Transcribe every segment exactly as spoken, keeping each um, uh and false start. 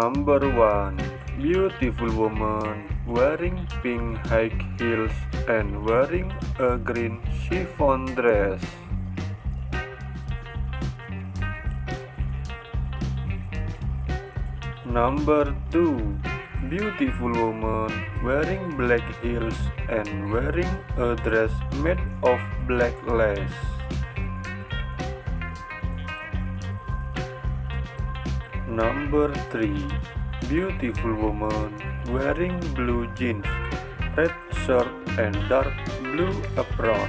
Number one. Beautiful woman wearing pink high heels and wearing a green chiffon dress. Number two. Beautiful woman wearing black heels and wearing a dress made of black lace. Number three. Beautiful woman wearing blue jeans, red shirt and dark blue apron.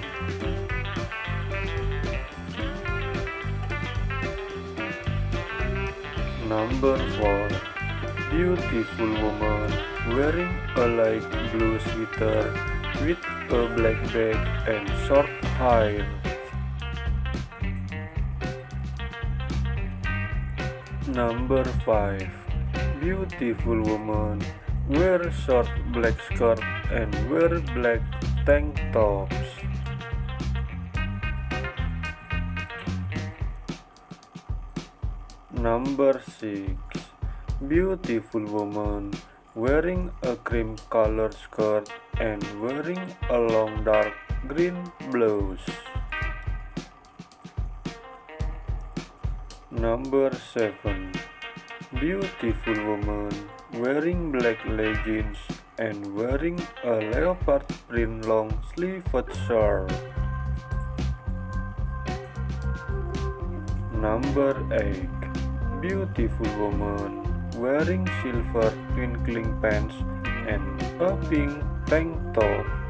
Number four. Beautiful woman wearing a light blue sweater with a black bag and short hair. Number five. Beautiful woman wear short black skirt and wear black tank tops. Number six. Beautiful woman wearing a cream color skirt and wearing a long dark green blouse. Number seven. Beautiful woman wearing black leggings and wearing a leopard print long sleeved shirt. Number eight. Beautiful woman wearing silver twinkling pants and a pink tank top.